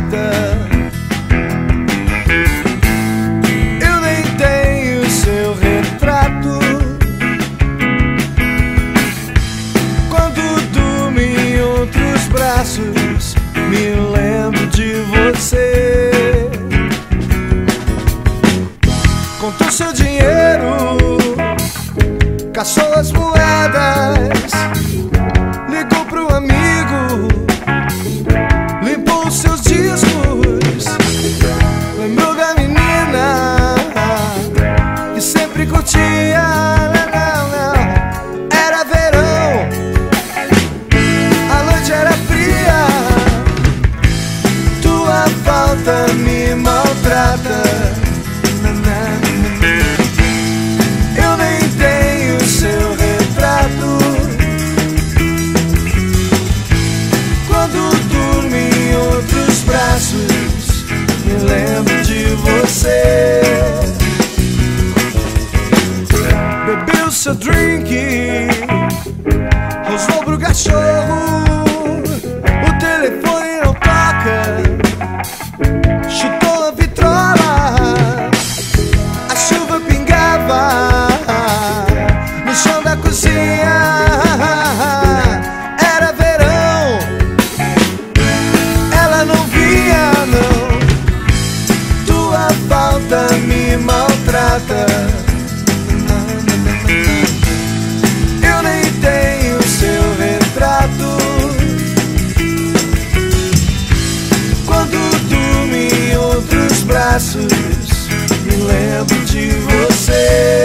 Eu nem tenho seu retrato. Quando durmo em outros braços, me lembro de você. Contou seu dinheiro, caçou as moedas, ligou pro amigo, limpou os seus discos, lembrou da menina que sempre curtia. Era verão, a noite era fria, tua falta me maltrata. Eu nem tenho seu retrato. Quando durmo em outros braços, me lembro de você. Bebeu seu drink, rosnou pro cachorro, o telefone não toca, chutou a vitrola, a chuva pingava no chão da cozinha. Era verão, ela não vinha não, tua falta me maltrata. Eu nem tenho seu retrato. Quando durmo em outros braços, me lembro de você.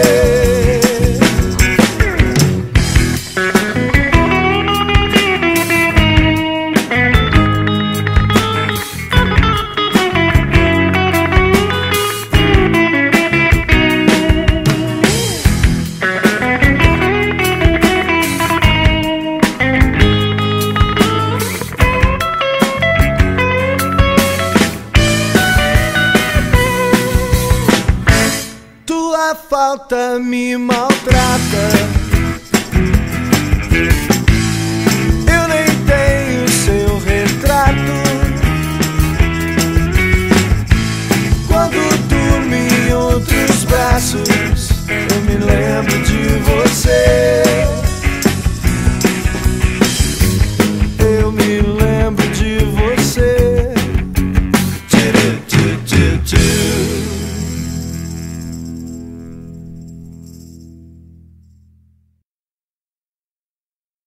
Tua falta me maltrata.